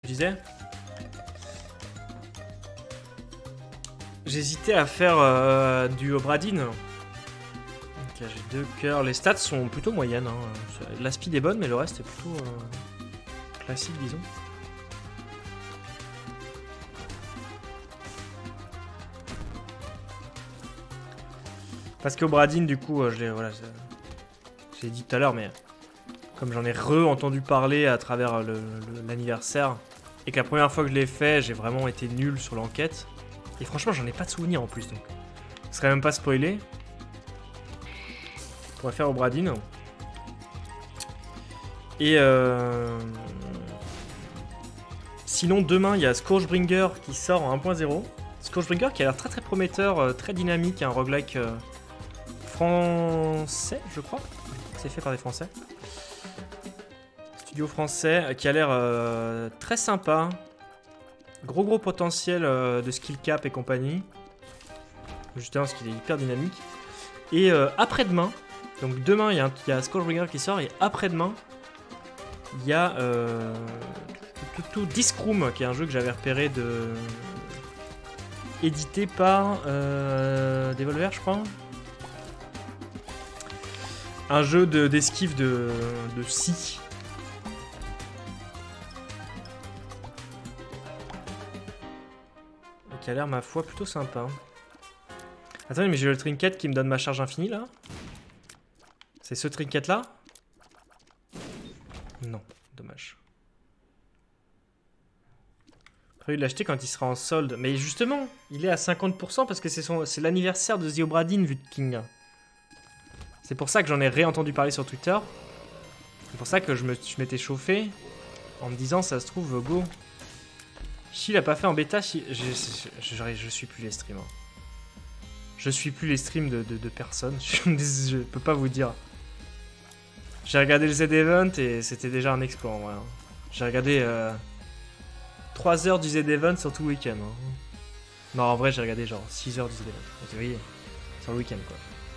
disais. J'hésitais à faire du Obradin. Ok, j'ai 2 cœurs. Les stats sont plutôt moyennes. Hein. La speed est bonne, mais le reste est plutôt classique, disons. Parce qu'Obradin, du coup, voilà, j'ai dit tout à l'heure, mais comme j'en ai entendu parler à travers l'anniversaire, et que la première fois que je l'ai fait, j'ai vraiment été nul sur l'enquête. Et franchement, j'en ai pas de souvenir en plus, donc ce serait même pas spoilé. On va faire Obradin. Et sinon, demain, il y a Scourgebringer qui sort en 1.0. Scourgebringer qui a l'air très très prometteur, très dynamique, un roguelike français, je crois. C'est fait par des Français. Studio français qui a l'air très sympa. Gros potentiel de skill cap et compagnie. Justement parce qu'il est hyper dynamique. Et après-demain, donc demain il y a Scourgebringer qui sort, et après-demain il y a Disc Room, qui est un jeu que j'avais repéré édité par Devolver, je crois. Un jeu d'esquive de scie. Qui a l'air, ma foi, plutôt sympa. Attendez, mais j'ai le trinket qui me donne ma charge infinie, là? C'est ce trinket-là? Non, dommage. Prévu de l'acheter quand il sera en solde. Mais justement, il est à 50% parce que c'est l'anniversaire de The Obradin, vu de King. C'est pour ça que j'en ai réentendu parler sur Twitter. C'est pour ça que je m'étais chauffé en me disant, ça se trouve, go. Chi l'a pas fait en bêta, je suis plus les streams. Je suis plus les streams de personne. Je peux pas vous dire. J'ai regardé le Z-Event et c'était déjà un exploit en vrai. J'ai regardé 3 heures du Z-Event sur tout le week-end. Non, en vrai, j'ai regardé genre 6 heures du Z-Event. Vous voyez, sur le week-end quoi.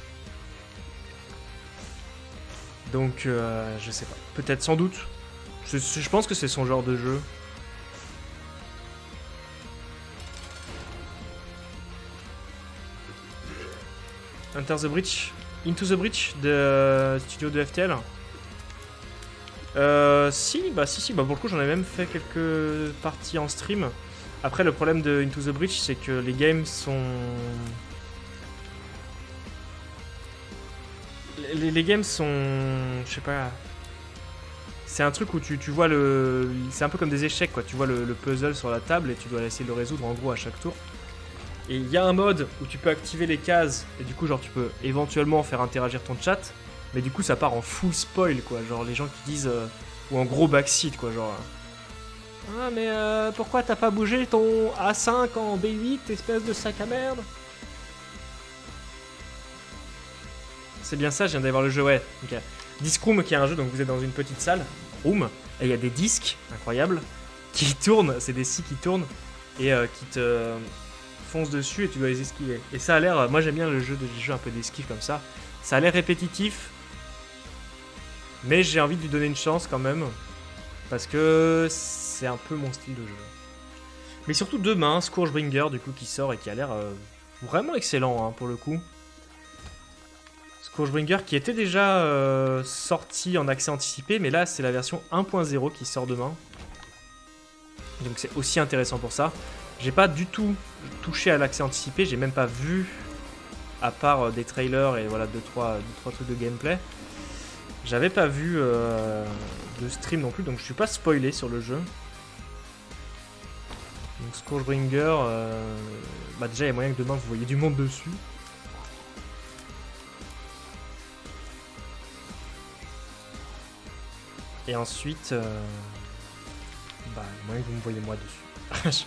Donc, je sais pas. Peut-être, sans doute. Je pense que c'est son genre de jeu. Into the Breach de studio de FTL. Si, bah pour le coup j'en ai même fait quelques parties en stream. Après le problème de Into the Breach, c'est que les games sont... Les games sont... Je sais pas... C'est un truc où tu vois le... C'est un peu comme des échecs quoi, tu vois le puzzle sur la table et tu dois essayer de le résoudre en gros à chaque tour. Et il y a un mode où tu peux activer les cases et du coup genre tu peux éventuellement faire interagir ton chat, mais du coup ça part en full spoil quoi, genre les gens qui disent ou en gros backseat quoi, genre ah mais pourquoi t'as pas bougé ton A5 en B8 espèce de sac à merde. C'est bien ça, je viens d'aller voir le jeu, ouais. Okay. Disc Room qui est un jeu, donc vous êtes dans une petite salle, room, et il y a des disques incroyables qui tournent, c'est des scies qui tournent et qui te fonce dessus et tu dois les esquiver. Et ça a l'air... Moi j'aime bien le jeu un peu d'esquive comme ça. Ça a l'air répétitif. Mais j'ai envie de lui donner une chance quand même. Parce que c'est un peu mon style de jeu. Mais surtout demain, Scourgebringer du coup qui sort et qui a l'air vraiment excellent hein, pour le coup. Scourgebringer qui était déjà sorti en accès anticipé. Mais là c'est la version 1.0 qui sort demain. Donc c'est aussi intéressant pour ça. J'ai pas du tout touché à l'accès anticipé, j'ai même pas vu, à part des trailers et voilà 2-3 trucs de gameplay. J'avais pas vu de stream non plus, donc je suis pas spoilé sur le jeu. Donc Scourgebringer, bah déjà il y a moyen que demain vous voyez du monde dessus. Et ensuite, bah il y a moyen que vous me voyez moi dessus.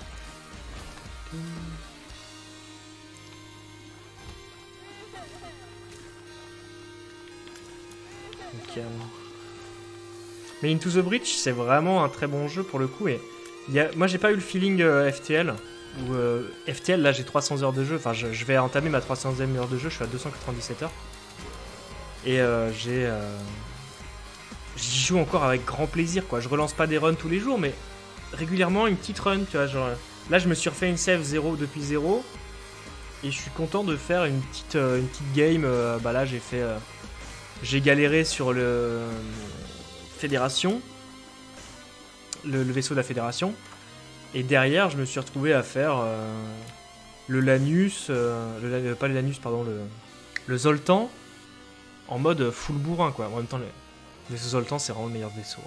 Okay. Mais Into the Breach c'est vraiment un très bon jeu pour le coup et moi j'ai pas eu le feeling FTL où FTL là j'ai 300 heures de jeu, enfin je vais entamer ma 300e heure de jeu, je suis à 297 heures et j'y joue encore avec grand plaisir quoi, je relance pas des runs tous les jours mais régulièrement une petite run, tu vois, genre... Là, je me suis refait une save 0 depuis 0. Et je suis content de faire une petite game. Bah là, j'ai fait... j'ai galéré sur le... Fédération. Le vaisseau de la Fédération. Et derrière, je me suis retrouvé à faire... le Lanus... pas le Lanus, pardon, le Zoltan. En mode full bourrin, quoi. En même temps, le vaisseau Zoltan, c'est vraiment le meilleur vaisseau.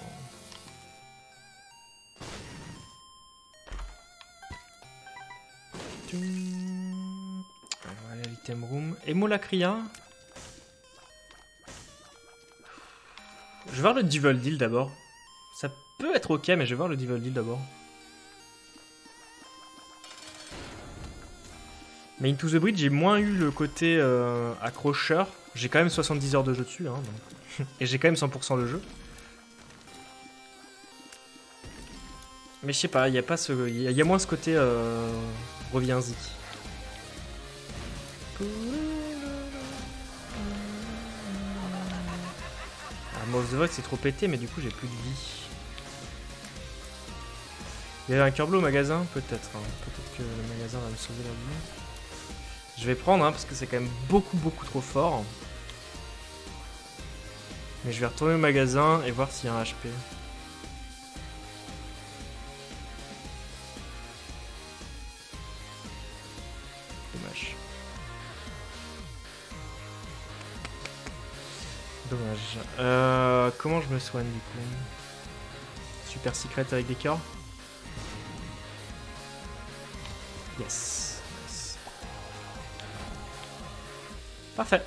Voilà l'item room. Emolacria. Je vais voir le Devil Deal d'abord. Ça peut être ok, mais je vais voir le Devil Deal d'abord. Mais Into the Breach, j'ai moins eu le côté accrocheur. J'ai quand même 70 heures de jeu dessus. Hein, donc. Et j'ai quand même 100% le jeu. Mais je sais pas, il y a pas ce, il y a moins ce côté reviens-y. Ah, Mouse the Void c'est trop pété, mais du coup j'ai plus de vie. Il y avait un cœur bleu au magasin, peut-être. Hein. Peut-être que le magasin va me sauver la vie. Je vais prendre, hein, parce que c'est quand même beaucoup trop fort. Mais je vais retourner au magasin et voir s'il y a un HP. Dommage. Comment je me soigne du coup? Super secret avec des cœurs. Yes. Parfait.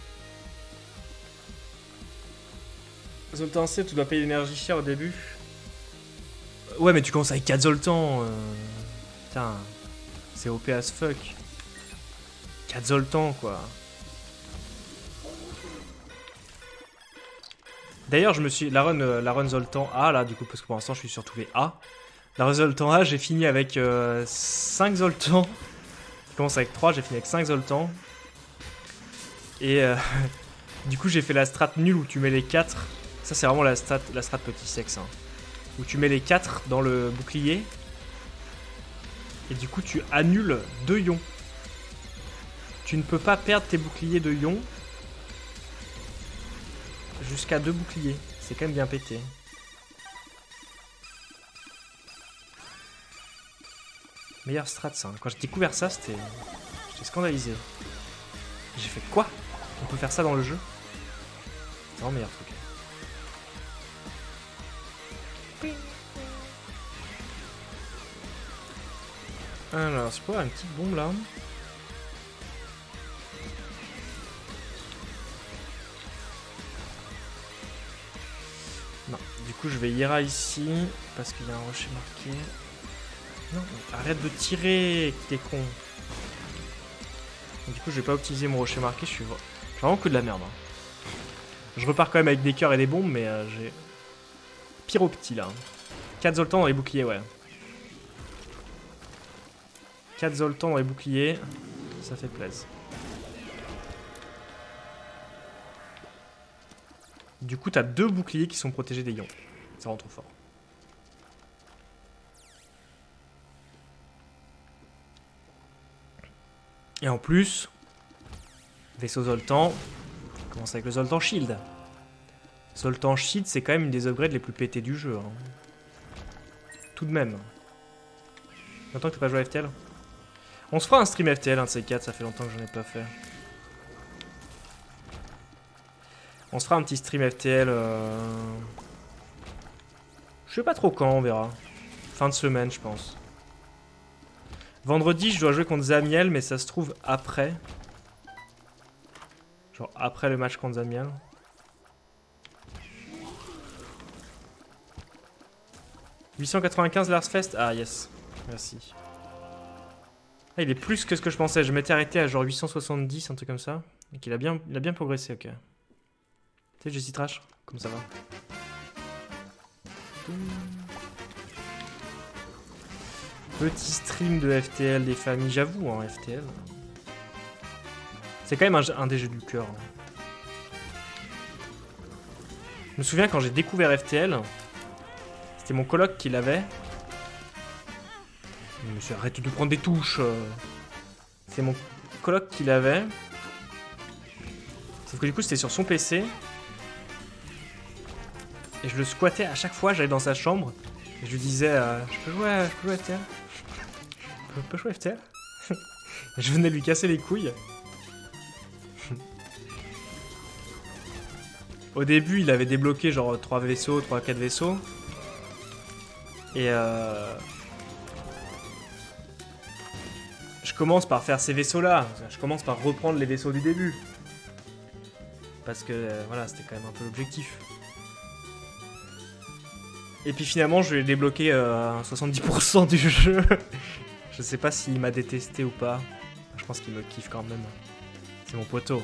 Zoltan C, tu dois payer l'énergie chère au début. Ouais, mais tu commences avec 4 Zoltan. Putain. C'est OP as fuck. 4 Zoltan, quoi. D'ailleurs, je me suis... La run Zoltan A, là, du coup, parce que pour l'instant, je suis sur tous les A. La run Zoltan A, j'ai fini avec 5 Zoltan. Je commence avec 3, j'ai fini avec 5 Zoltan. Et du coup, j'ai fait la strat nulle où tu mets les 4. Ça, c'est vraiment la strat petit sexe. Hein. Où tu mets les 4 dans le bouclier. Et du coup, tu annules 2 ions. Tu ne peux pas perdre tes boucliers de ions jusqu'à 2 boucliers. C'est quand même bien pété. Meilleure strat, ça. Quand j'ai découvert ça, j'étais scandalisé. J'ai fait quoi? On peut faire ça dans le jeu? C'est vraiment le meilleur truc. Alors, je peux avoir une petite bombe là. Non, du coup je vais Ira ici parce qu'il y a un rocher marqué. Non, arrête de tirer, t'es con. Du coup je vais pas optimiser mon rocher marqué, je suis vraiment que de la merde. Hein. Je repars quand même avec des cœurs et des bombes, mais j'ai pire au petit là. 4 Zoltan dans les boucliers, ouais. 4 Zoltan dans les boucliers, ça fait plaisir. Du coup, t'as 2 boucliers qui sont protégés des ions. Ça rend trop fort. Et en plus, vaisseau Zoltan, on commence avec le Zoltan Shield. Zoltan Shield, c'est quand même une des upgrades les plus pétées du jeu. Hein. Tout de même. Longtemps que t'as pas joué à FTL? On se fera un stream FTL, un de ces 4, ça fait longtemps que j'en ai pas fait. On se fera un petit stream FTL. Je sais pas trop quand, on verra. Fin de semaine, je pense. Vendredi, je dois jouer contre Zamiel, mais ça se trouve après. Genre après le match contre Zamiel. « 895 Lars Fest ». Ah, yes. Merci. Ah, il est plus que ce que je pensais. Je m'étais arrêté à genre 870, un truc comme ça. Et qu'il a bien progressé, ok. Tu sais, Jessie Trash, comme ça va. Petit stream de FTL des familles, j'avoue, hein, FTL. C'est quand même un des jeux du cœur. Hein. Je me souviens quand j'ai découvert FTL, c'était mon coloc qui l'avait. Monsieur, arrête de prendre des touches. C'est mon coloc qui l'avait. Sauf que du coup, c'était sur son PC. Et je le squattais à chaque fois, j'allais dans sa chambre. Et je lui disais, je peux jouer FTL. Je peux jouer FTL. Je venais lui casser les couilles. Au début, il avait débloqué genre 3 vaisseaux, 3-4 vaisseaux. Et je commence par faire ces vaisseaux-là. Je commence par reprendre les vaisseaux du début. Parce que, voilà, c'était quand même un peu l'objectif. Et puis finalement, je vais débloquer 70% du jeu. Je sais pas s'il m'a détesté ou pas. Je pense qu'il me kiffe quand même. C'est mon poteau.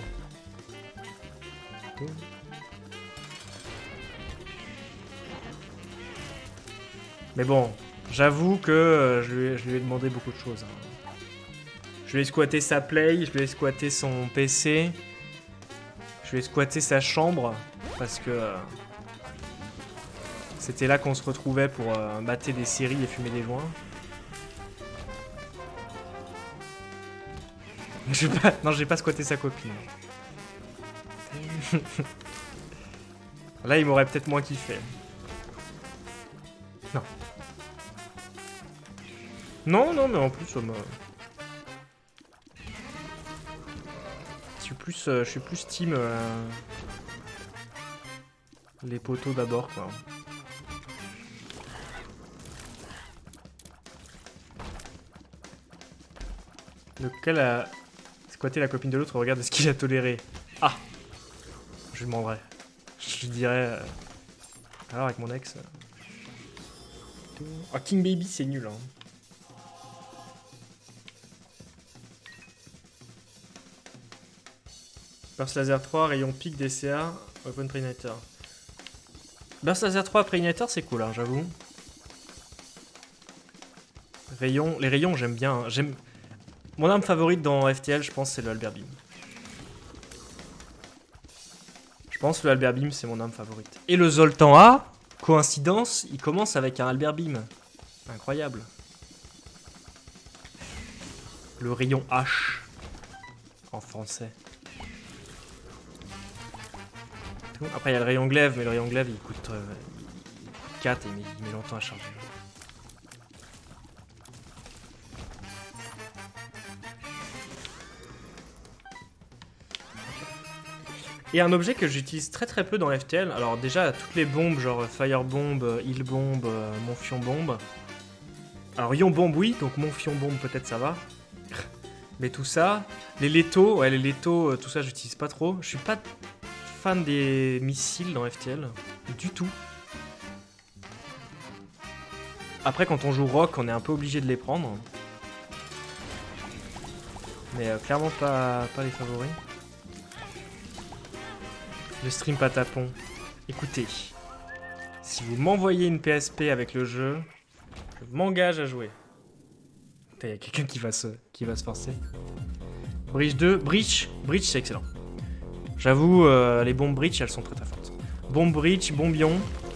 Mais bon, j'avoue que je lui ai demandé beaucoup de choses. Je lui ai squatté sa play, je lui ai squatté son PC. Je lui ai squatté sa chambre. Parce que c'était là qu'on se retrouvait pour mater des séries et fumer des joints. Non, j'ai pas squatté sa copine. Là, il m'aurait peut-être moins kiffé. Non. Non, mais en plus, je suis plus team les poteaux d'abord, quoi. Lequel a squatté la copine de l'autre, regarde ce qu'il a toléré. Ah, je lui demanderai. Je lui dirais... alors avec mon ex... Ah, King Baby, c'est nul, hein. Burst Laser 3, rayon pic DCA, Weapon Preignator. Burst Laser 3, Preignator, c'est cool, hein, j'avoue. Les rayons, j'aime bien. Hein. Mon arme favorite dans FTL, je pense, c'est le Albert Beam. Je pense que le Albert Beam, c'est mon arme favorite. Et le Zoltan A, coïncidence, il commence avec un Albert Beam. Incroyable. Le rayon H. En français. Après, il y a le rayon glaive, mais le rayon glaive, il coûte 4 et il met longtemps à charger. Et un objet que j'utilise très peu dans FTL, alors déjà toutes les bombes genre Firebomb, Heal Bomb, Monfion Bomb. Alors Ion Bomb oui, donc Monfion Bomb peut-être ça va. Mais tout ça, les létaux, ouais les létaux, tout ça j'utilise pas trop. Je suis pas fan des missiles dans FTL, du tout. Après quand on joue Rock, on est un peu obligé de les prendre. Mais clairement pas les favoris. Le stream patapon. Écoutez, si vous m'envoyez une PSP avec le jeu, je m'engage à jouer. Il y a quelqu'un qui va se forcer. Breach 2, Breach c'est excellent. J'avoue, les bombes Breach, elles sont très fortes. Bombe Breach, bombion.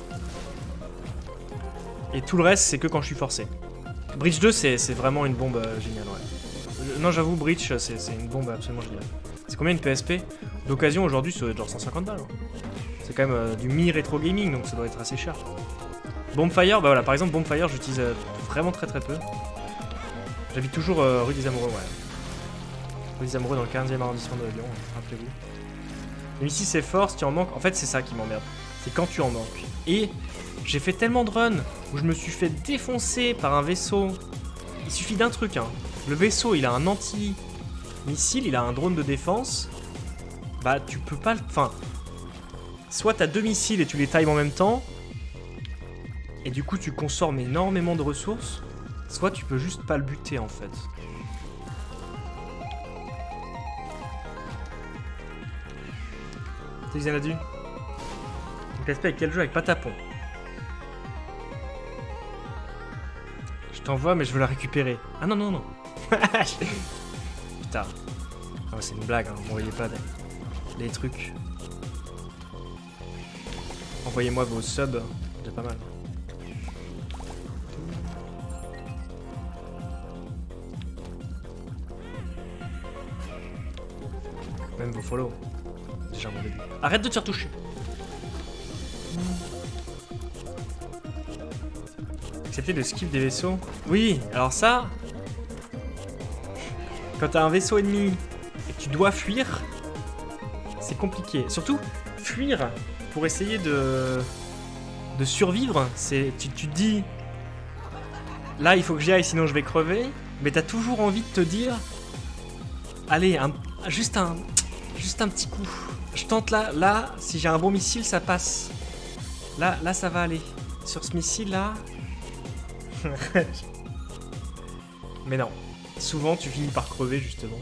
Et tout le reste, c'est que quand je suis forcé. Breach 2, c'est vraiment une bombe géniale, ouais. Non, j'avoue, Breach, c'est une bombe absolument géniale. C'est combien une PSP? D'occasion aujourd'hui, ça doit être genre 150 balles. C'est quand même du mi-rétro gaming, donc ça doit être assez cher. Bombfire, bah voilà, par exemple, Bombfire, j'utilise vraiment très peu. J'habite toujours rue des Amoureux, ouais. Rue des Amoureux dans le 15e arrondissement de Lyon, rappelez-vous. Mais ici, c'est force, tu en manques. En fait, c'est ça qui m'emmerde. C'est quand tu en manques. Et j'ai fait tellement de runs où je me suis fait défoncer par un vaisseau. Il suffit d'un truc, hein. Le vaisseau, il a un anti-missile, il a un drone de défense. Bah, tu peux pas... Enfin, soit t'as 2 missiles et tu les times en même temps, et du coup, tu consommes énormément de ressources, soit tu peux juste pas le buter, en fait. C'est Xanadu. Donc, l'aspect avec quel jeu? Avec Patapon. Je t'envoie, mais je veux la récupérer. Ah non, non, non. Putain. Oh, c'est une blague, hein. Vous voyez pas des trucs. Envoyez-moi vos subs, c'est pas mal. Même vos follow. Déjà un bon début. Arrête de te faire toucher. Accepter de skip des vaisseaux. Oui, alors ça... Quand t'as un vaisseau ennemi et que tu dois fuir, c'est compliqué. Surtout, fuir pour essayer de survivre, c'est... Tu te dis... Là, il faut que j'y aille, sinon je vais crever. Mais t'as toujours envie de te dire... Allez, juste un petit coup. Je tente là, si j'ai un bon missile, ça passe. Là, ça va aller. Sur ce missile-là... Mais non. Souvent, tu finis par crever, justement.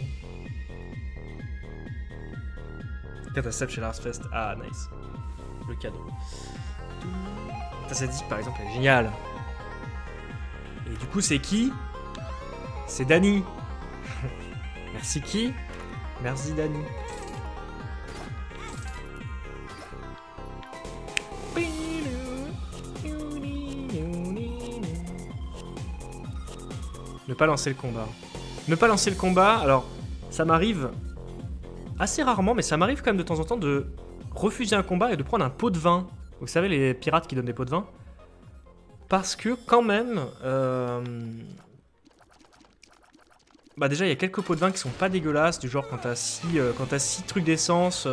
Catastrophe chez Lars Fest. Ah, nice. Le cadeau. Cette disque, par exemple, elle est géniale. Et du coup, c'est qui? C'est Dany. Merci qui? Merci Dany. Ne pas lancer le combat. Ne pas lancer le combat, alors ça m'arrive assez rarement, mais ça m'arrive quand même de temps en temps de refuser un combat et de prendre un pot de vin. Vous savez, les pirates qui donnent des pots de vin. Parce que quand même... Bah déjà, il y a quelques pots de vin qui sont pas dégueulasses, du genre quand t'as 6 trucs d'essence...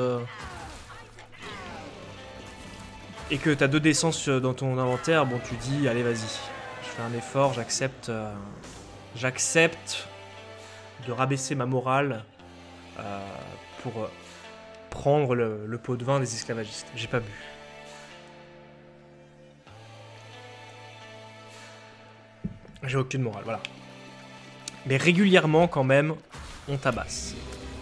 Et que t'as 2 d'essence dans ton inventaire, bon tu dis, allez vas-y, je fais un effort, j'accepte de rabaisser ma morale pour prendre le pot de vin des esclavagistes. J'ai pas bu. J'ai aucune morale, voilà. Mais régulièrement quand même, on tabasse.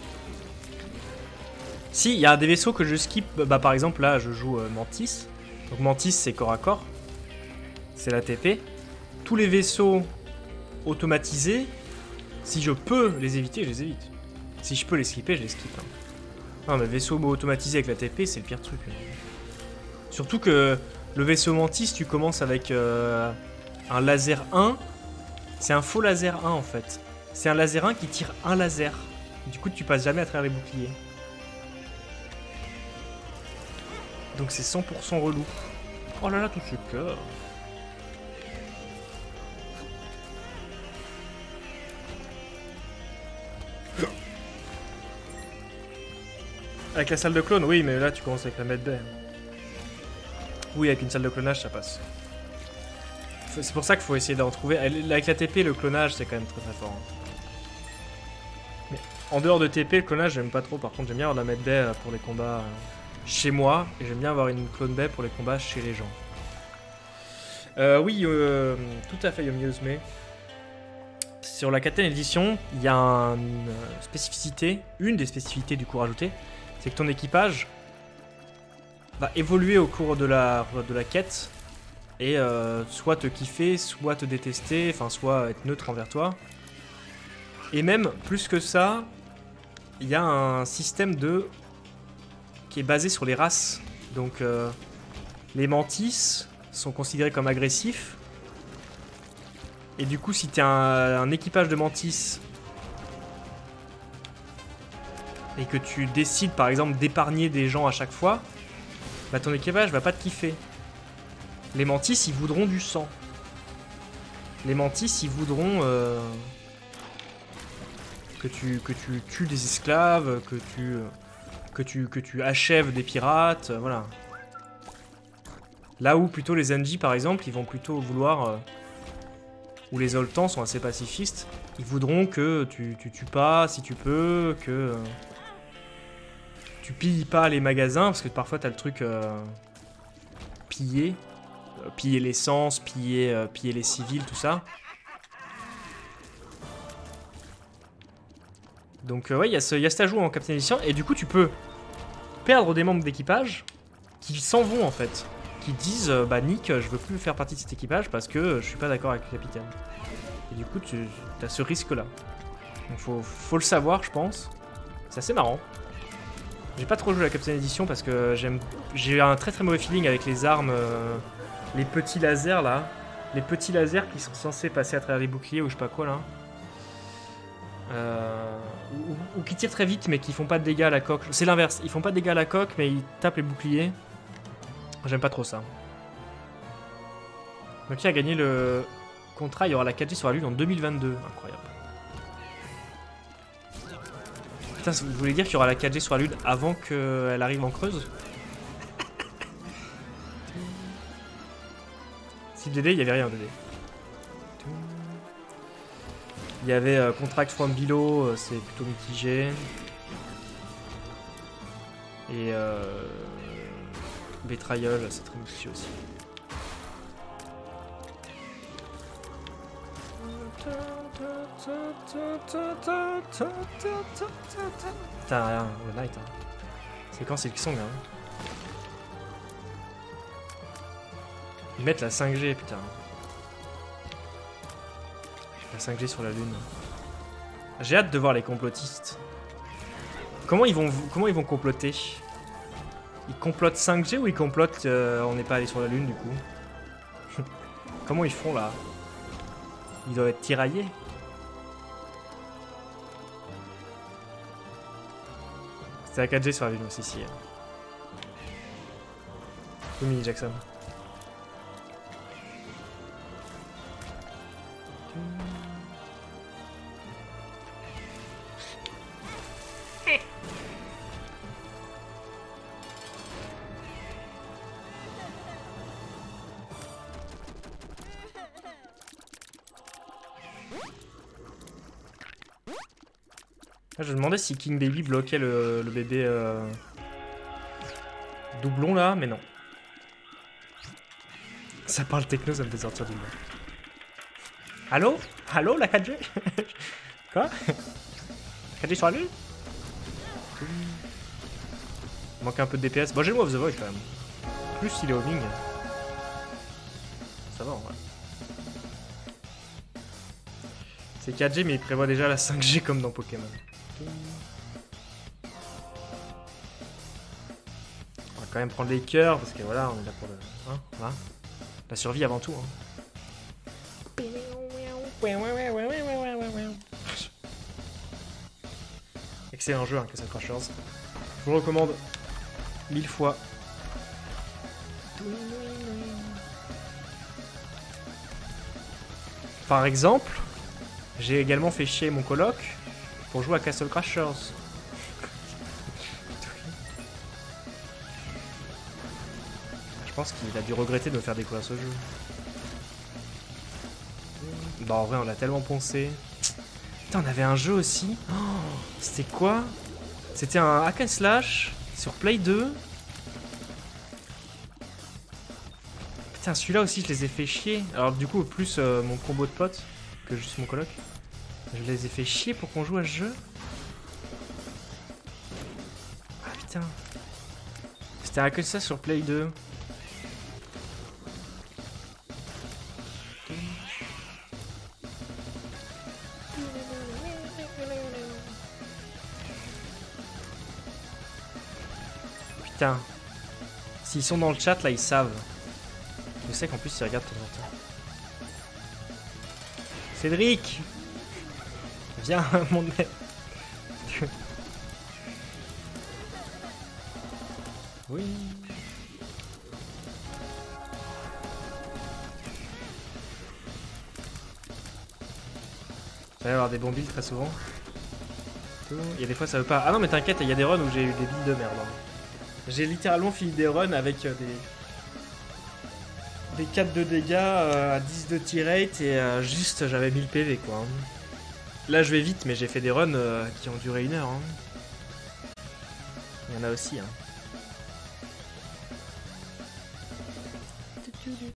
Si, il y a des vaisseaux que je skip, bah par exemple là je joue Mantis. Donc Mantis c'est corps à corps, c'est la TP. Tous les vaisseaux automatisés, si je peux les éviter, je les évite. Si je peux les skipper, je les skip. Hein. Non mais vaisseau automatisé avec la TP, c'est le pire truc. Surtout que le vaisseau Mantis, tu commences avec un laser 1. C'est un faux laser 1 en fait. C'est un laser 1 qui tire un laser. Du coup tu passes jamais à travers les boucliers. Donc c'est 100% relou. Oh là là, tout ce cœur. Avec la salle de clone, oui, mais là tu commences avec la medbay. Oui, avec une salle de clonage, ça passe. C'est pour ça qu'il faut essayer d'en trouver. Avec la TP, le clonage, c'est quand même très très fort. Mais en dehors de TP, le clonage, j'aime pas trop. Par contre, j'aime bien avoir la medbay pour les combats chez moi. Et j'aime bien avoir une clone bay pour les combats chez les gens. Oui, tout à fait, Yomiuzme. Sur la 4ème édition, il y a une spécificité, une des spécificités du coup rajoutée, c'est que ton équipage va évoluer au cours de la quête et soit te kiffer, soit te détester, enfin soit être neutre envers toi. Et même plus que ça, il y a un système qui est basé sur les races. Donc les mantis sont considérés comme agressifs. Et du coup, si t'es un équipage de mantis et que tu décides par exemple d'épargner des gens à chaque fois, bah ton équipage va pas te kiffer. Les mantis, ils voudront du sang. Les mantis, ils voudront que tu tues des esclaves, que tu achèves des pirates, voilà. Là où plutôt les Enji par exemple, ils vont plutôt vouloir... où les Zoltans sont assez pacifistes, ils voudront que tu tues pas si tu peux, que tu pilles pas les magasins, parce que parfois t'as le truc piller l'essence, piller les civils, tout ça. Donc ouais, il y a cet ajout en 4ème édition, et du coup tu peux perdre des membres d'équipage qui s'en vont en fait. Qui disent bah Nick, je veux plus faire partie de cet équipage parce que je suis pas d'accord avec le capitaine. Et du coup, tu as ce risque-là. Donc faut le savoir, je pense. C'est assez marrant. J'ai pas trop joué à la 4ème édition parce que j'ai un très très mauvais feeling avec les armes, les petits lasers là. Les petits lasers qui sont censés passer à travers les boucliers ou je sais pas quoi là. Ou qui tirent très vite mais qui font pas de dégâts à la coque. C'est l'inverse, ils font pas de dégâts à la coque mais ils tapent les boucliers. J'aime pas trop ça. Donc qui a gagné le contrat, il y aura la 4G sur la Lune en 2022. Incroyable. Putain, vous voulez dire qu'il y aura la 4G sur la Lune avant qu'elle arrive en Creuse? Si DD, il y avait rien DD. Il y avait Contract from Below, c'est plutôt mitigé. Et Betrayal, c'est très mitigé aussi. Putain, rien, le night. Hein. C'est quand c'est le song, hein. Ils mettent la 5G, putain. La 5G sur la Lune. J'ai hâte de voir les complotistes. Comment ils vont comploter? Ils complotent 5G ou ils complotent on n'est pas allé sur la Lune du coup? Comment ils font là? Ils doivent être tiraillés. C'était la 4G sur la Lune aussi, si. Mini Jackson. Je me demandais si King Baby bloquait le bébé doublon là, mais non. Ça parle techno, ça me fait sortir du monde. Allô? Allô la 4G? Quoi? 4G sur la Lune? Il manque un peu de DPS. Bon, j'ai le Move of the Void quand même. Plus il est homing. Ça va en vrai. C'est 4G mais il prévoit déjà la 5G comme dans Pokémon. On va quand même prendre les cœurs parce que voilà, on est là pour le. Hein, voilà. La survie avant tout. Hein. Excellent jeu, hein, Castle Crashers. Je vous le recommande 1000 fois. Par exemple, j'ai également fait chier mon coloc pour jouer à Castle Crashers. Je pense qu'il a dû regretter de me faire découvrir ce jeu. Bah en vrai on l'a tellement poncé. Putain, on avait un jeu aussi. Oh, c'était quoi? C'était un hack and slash sur Play 2. Putain, celui-là aussi je les ai fait chier. Alors du coup plus mon combo de potes que juste mon coloc. Je les ai fait chier pour qu'on joue à ce jeu. Ah putain. C'était un que ça sur Play 2. Putain. S'ils sont dans le chat là, ils savent. Je sais qu'en plus ils regardent de temps en temps. Cédric! Viens, mon mec. Oui. Ça va y avoir des bons builds très souvent. Il y a des fois ça veut pas. Ah non mais t'inquiète, il y a des runs où j'ai eu des builds de merde. Hein. J'ai littéralement fini des runs avec des 4 de dégâts à 10 de T-rate et juste j'avais 1000 PV quoi. Là je vais vite mais j'ai fait des runs qui ont duré 1 heure. Hein. Il y en a aussi. Hein.